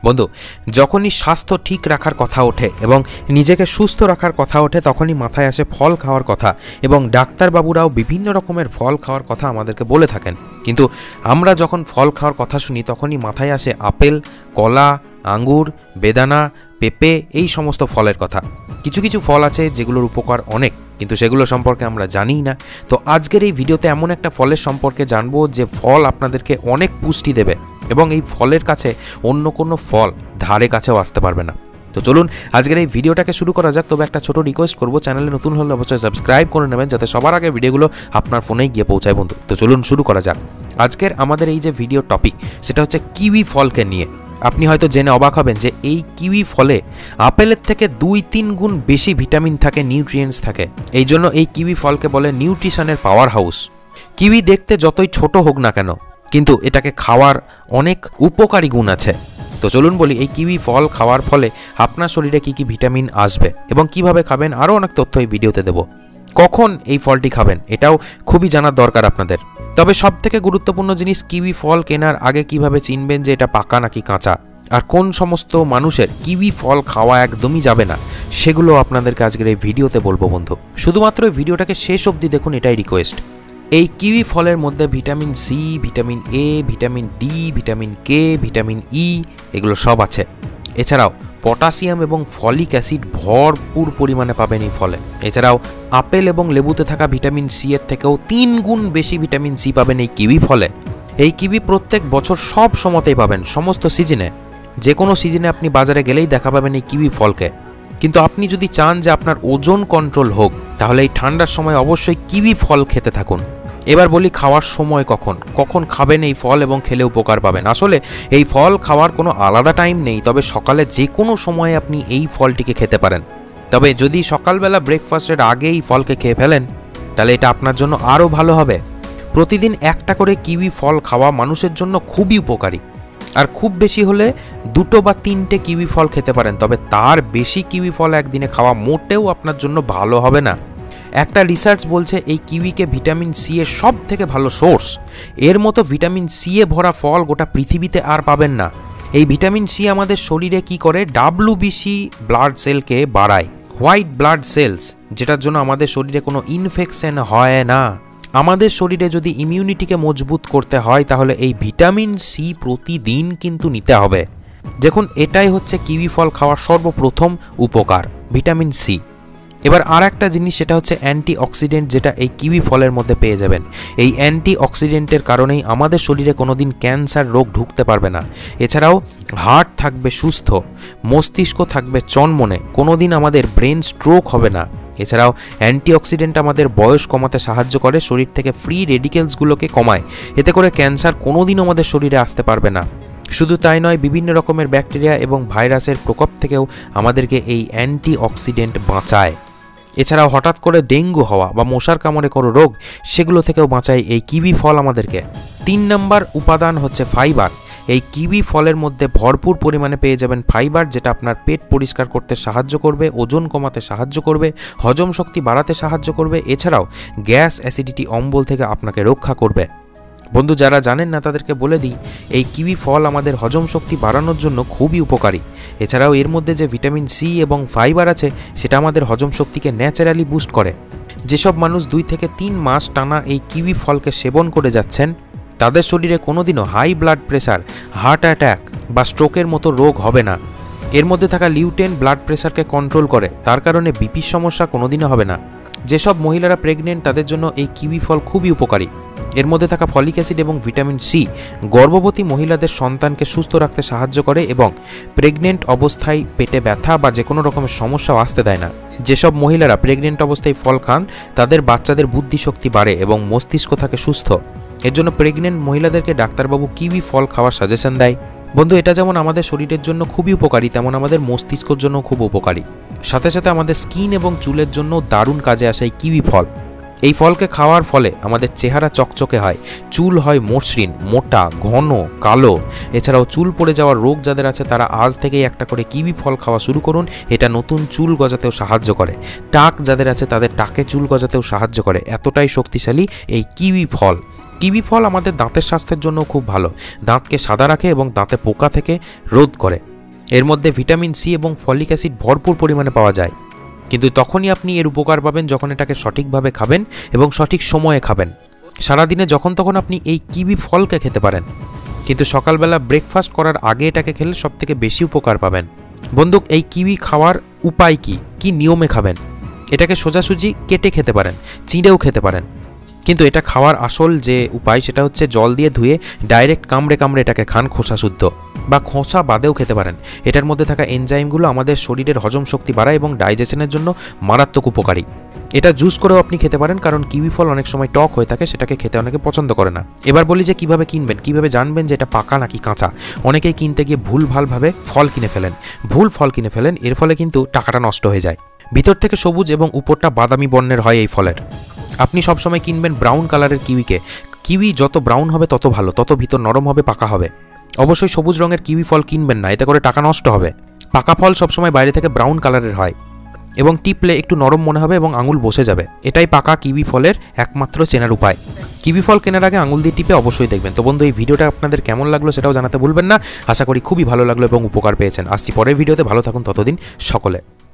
বন্ধু, যখনই স্বাস্থ্য ঠিক রাখার কথা ওঠে এবং নিজেকে সুস্থ রাখার কথা ওঠে তখনই মাথায় আসে ফল খাওয়ার কথা, এবং ডাক্তারবাবুরাও বিভিন্ন রকমের ফল খাওয়ার কথা আমাদেরকে বলে থাকেন। কিন্তু আমরা যখন ফল খাওয়ার কথা শুনি তখনই মাথায় আসে আপেল, কলা, আঙ্গুর, বেদানা, পেঁপে, এই সমস্ত ফলের কথা। কিছু কিছু ফল আছে যেগুলোর উপকার অনেক, কিন্তু সেগুলো সম্পর্কে আমরা জানিই না। তো আজকের এই ভিডিওতে এমন একটা ফলের সম্পর্কে জানবো যে ফল আপনাদেরকে অনেক পুষ্টি দেবে এবং এই ফলের কাছে অন্য কোনো ফল ধারে কাছেও আসতে পারবে না। তো চলুন আজকের এই ভিডিওটাকে শুরু করা যাক। তবে একটা ছোট রিকোয়েস্ট করবো, চ্যানেলে নতুন হলে অবশ্যই সাবস্ক্রাইব করে নেবেন যাতে সবার আগে ভিডিওগুলো আপনার ফোনেই গিয়ে পৌঁছায় বন্ধু। তো চলুন শুরু করা যাক। আজকের আমাদের এই যে ভিডিও টপিক সেটা হচ্ছে কিউই ফলকে নিয়ে। আপনি হয়তো জেনে অবাক হবেন যে এই কিউই ফলে আপেলের থেকে 2-3 গুণ বেশি ভিটামিন থাকে, নিউট্রিয়েন্টস থাকে। এই জন্য এই কিউই ফলকে বলে নিউট্রিশনের পাওয়ার হাউস। কিউই দেখতে যতই ছোট হোক না কেন, কিন্তু এটাকে খাওয়ার অনেক উপকারী গুণ আছে। তো চলুন বলি, এই কিউই ফল খাওয়ার ফলে আপনার শরীরে কী কী ভিটামিন আসবে এবং কিভাবে খাবেন, আরও অনেক তথ্য এই ভিডিওতে দেব। কখন এই ফলটি খাবেন এটাও খুবই জানার দরকার আপনাদের। তবে সবথেকে গুরুত্বপূর্ণ জিনিস, কিউই ফল কেনার আগে কিভাবে চিনবেন যে এটা পাকা নাকি কাঁচা, আর কোন সমস্ত মানুষের কিউই ফল খাওয়া একদমই যাবে না, সেগুলো আপনাদেরকে আজকের এই ভিডিওতে বলবো বন্ধু। শুধুমাত্র এই ভিডিওটাকে শেষ অবধি দেখুন, এটাই রিকোয়েস্ট। এই কিউই ফলের মধ্যে vitamin C, vitamin A, vitamin D, vitamin K, vitamin E এগুলো সব আছে। এছাড়াও পটাশিয়াম এবং ফলিক অ্যাসিড ভরপুর পরিমাণে পাবেন এই ফলে। এছাড়াও আপেল এবং লেবুতে থাকা ভিটামিন সি এর থেকেও 3 গুণ বেশি ভিটামিন সি পাবেন এই কিউই ফলে। এই কিউই প্রত্যেক বছর সব সময়তেই পাবেন, সমস্ত সিজনে। যে কোনো সিজনে আপনি বাজারে গেলেই দেখা পাবেন এই কিউই ফলকে। কিন্তু আপনি যদি চান যে আপনার ওজন কন্ট্রোল হোক, তাহলে এই ঠান্ডার সময় অবশ্যই কিউই ফল খেতে থাকুন। এবার বলি, খাওয়ার সময় কখন খাবেন এই ফল এবং খেলে উপকার পাবেন। আসলে এই ফল খাওয়ার কোনো আলাদা টাইম নেই, তবে সকালে যে কোনো সময় আপনি এই ফলটিকে খেতে পারেন। তবে যদি সকালবেলা ব্রেকফাস্টের আগে এই ফলকে খেয়ে ফেলেন তাহলে এটা আপনার জন্য আরও ভালো হবে। প্রতিদিন একটা করে কিউই ফল খাওয়া মানুষের জন্য খুবই উপকারী। আর খুব বেশি হলে 2 বা 3টে কিউই ফল খেতে পারেন, তবে তার বেশি কিউই ফল একদিনে খাওয়া মোটেও আপনার জন্য ভালো হবে না। একটা রিসার্চ বলছে এই কিউইকে ভিটামিন সি এর সব থেকে ভালো সোর্স। এর মতো ভিটামিন সি এ ভরা ফল গোটা পৃথিবীতে আর পাবেন না। এই ভিটামিন সি আমাদের শরীরে কি করে, WBC ব্লাড সেলকে বাড়ায়, হোয়াইট ব্লাড সেলস, যেটার জন্য আমাদের শরীরে কোনো ইনফেকশন হয় না। আমাদের শরীরে যদি ইমিউনিটিকে মজবুত করতে হয় তাহলে এই ভিটামিন সি প্রতিদিন কিন্তু নিতে হবে। দেখুন, এটাই হচ্ছে কিউই ফল খাওয়ার সর্বপ্রথম উপকার, ভিটামিন সি। এবার আর একটা জিনিস, সেটা হচ্ছে অ্যান্টিঅক্সিডেন্ট, যেটা এই কিউই ফলের মধ্যে পেয়ে যাবেন। এই অ্যান্টিঅক্সিডেন্টের কারণেই আমাদের শরীরে কোনোদিন ক্যান্সার রোগ ঢুকতে পারবে না। এছাড়াও হার্ট থাকবে সুস্থ, মস্তিষ্ক থাকবে চনমনে, কোনোদিন আমাদের ব্রেন স্ট্রোক হবে না। এছাড়াও অ্যান্টিঅক্সিডেন্ট আমাদের বয়স কমাতে সাহায্য করে, শরীর থেকে ফ্রি রেডিকেলসগুলোকে কমায়। এতে করে ক্যান্সার কোনোদিনও আমাদের শরীরে আসতে পারবে না। শুধু তাই নয়, বিভিন্ন রকমের ব্যাকটেরিয়া এবং ভাইরাসের প্রকোপ থেকেও আমাদেরকে এই অ্যান্টিঅক্সিডেন্ট বাঁচায়। এছাড়াও হঠাৎ করে ডেঙ্গু হওয়া বা মশার কামড়ে কোনো রোগ, সেগুলো থেকেও বাঁচায় এই কিউই ফল আমাদেরকে। 3 নম্বর উপাদান হচ্ছে ফাইবার। এই কিউই ফলের মধ্যে ভরপুর পরিমাণে পেয়ে যাবেন ফাইবার, যেটা আপনার পেট পরিষ্কার করতে সাহায্য করবে, ওজন কমাতে সাহায্য করবে, হজম শক্তি বাড়াতে সাহায্য করবে। এছাড়াও গ্যাস, অ্যাসিডিটি, অম্বল থেকে আপনাকে রক্ষা করবে। বন্ধু, যারা জানেন না তাদেরকে বলে দিই, এই কিউই ফল আমাদের হজম শক্তি বাড়ানোর জন্য খুবই উপকারী। এছাড়াও এর মধ্যে যে ভিটামিন সি এবং ফাইবার আছে সেটা আমাদের হজম শক্তিকে ন্যাচারালি বুস্ট করে। যেসব মানুষ 2 থেকে 3 মাস টানা এই কিউই ফলকে সেবন করে যাচ্ছেন তাদের শরীরে কোনোদিনও high blood pressure, heart attack বা স্ট্রোকের মতো রোগ হবে না। এর মধ্যে থাকা লিউটেন ব্লাড প্রেশারকে কন্ট্রোল করে, তার কারণে বিপির সমস্যা কোনোদিনও হবে না। যেসব মহিলারা প্রেগনেন্ট তাদের জন্য এই কিউই ফল খুবই উপকারী। এর মধ্যে থাকা ফলিক অ্যাসিড এবং ভিটামিন সি গর্ভবতী মহিলাদের সন্তানকে সুস্থ রাখতে সাহায্য করে এবং প্রেগনেন্ট অবস্থায় পেটে ব্যথা বা যে কোনো রকমের সমস্যাও আসতে দেয় না। যেসব মহিলারা প্রেগনেন্ট অবস্থায় ফল খান তাদের বাচ্চাদের বুদ্ধিশক্তি বাড়ে এবং মস্তিষ্ক থাকে সুস্থ। এর জন্য প্রেগনেন্ট মহিলাদেরকে ডাক্তারবাবু কিউই ফল খাওয়ার সাজেশন দেয়। বন্ধু, এটা যেমন আমাদের শরীরের জন্য খুবই উপকারী, তেমন আমাদের মস্তিষ্কের জন্য খুব উপকারী। সাথে সাথে আমাদের স্কিন এবং চুলের জন্য দারুণ কাজে আসে এই কিউই ফল। এই ফলকে খাওয়ার ফলে আমাদের চেহারা চকচকে হয়, চুল হয় মসৃণ, মোটা, ঘন, কালো। এছাড়াও চুল পড়ে যাওয়ার রোগ যাদের আছে তারা আজ থেকেই একটা করে কিউই ফল খাওয়া শুরু করুন। এটা নতুন চুল গজাতেও সাহায্য করে। টাক যাদের আছে তাদের টাকে চুল গজাতেও সাহায্য করে, এতটাই শক্তিশালী এই কিউই ফল। কিউই ফল আমাদের দাঁতের স্বাস্থ্যের জন্য খুব ভালো, দাঁতকে সাদা রাখে এবং দাঁতে পোকা থেকে রোধ করে। এর মধ্যে ভিটামিন সি এবং ফলিক অ্যাসিড ভরপুর পরিমাণে পাওয়া যায়, কিন্তু তখনই আপনি এর উপকার পাবেন যখন এটাকে সঠিকভাবে খাবেন এবং সঠিক সময়ে খাবেন। সারাদিনে যখন তখন আপনি এই কিউই ফলকে খেতে পারেন, কিন্তু সকালবেলা ব্রেকফাস্ট করার আগে এটাকে খেলে সবথেকে বেশি উপকার পাবেন। বন্ধু, এই কিউই খাওয়ার উপায় কি নিয়মে খাবেন? এটাকে সোজাসুজি কেটে খেতে পারেন, চিঁড়েও খেতে পারেন, কিন্তু এটা খাওয়ার আসল যে উপায় সেটা হচ্ছে জল দিয়ে ধুয়ে ডাইরেক্ট কামড়ে কামড়ে এটাকে খান, খোসা শুদ্ধ, বা খোসা বাদেও খেতে পারেন। এটার মধ্যে থাকা এনজাইমগুলো আমাদের শরীরের হজম শক্তি বাড়ায় এবং ডাইজেশনের জন্য মারাত্মক উপকারী। এটা জুস করেও আপনি খেতে পারেন, কারণ কিউই ফল অনেক সময় টক হয়ে থাকে, সেটাকে খেতে অনেকে পছন্দ করে না। এবার বলি যে কিভাবে কিনবেন, কিভাবে জানবেন যে এটা পাকা নাকি কাঁচা। অনেকেই কিনতে গিয়ে ভুলভালভাবে ফল কিনে ফেলেন, এর ফলে কিন্তু টাকাটা নষ্ট হয়ে যায়। ভিতর থেকে সবুজ এবং উপরটা বাদামি বর্ণের হয় এই ফলের। আপনি সবসময় কিনবেন ব্রাউন কালারের কিউইকে। কিউই যত ব্রাউন হবে তত ভালো, তত ভিতর নরম হবে, পাকা হবে। অবশ্যই সবুজ রঙের কিউই ফল কিনবেন না, এতে করে টাকা নষ্ট হবে। পাকা ফল সবসময় বাইরে থেকে ব্রাউন কালারের হয় এবং টিপলে একটু নরম মনে হবে এবং আঙুল বসে যাবে। এটাই পাকা কিউই ফলের একমাত্র চেনার উপায়। কিউই ফল কেনার আগে আঙুল দিয়ে টিপে অবশ্যই দেখবেন। তো বন্ধু, এই ভিডিওটা আপনাদের কেমন লাগলো সেটাও জানাতে ভুলবেন না। আশা করি খুবই ভালো লাগলো এবং উপকার পেয়েছেন। আসছি পরের ভিডিওতে, ভালো থাকুন ততদিন সকলে।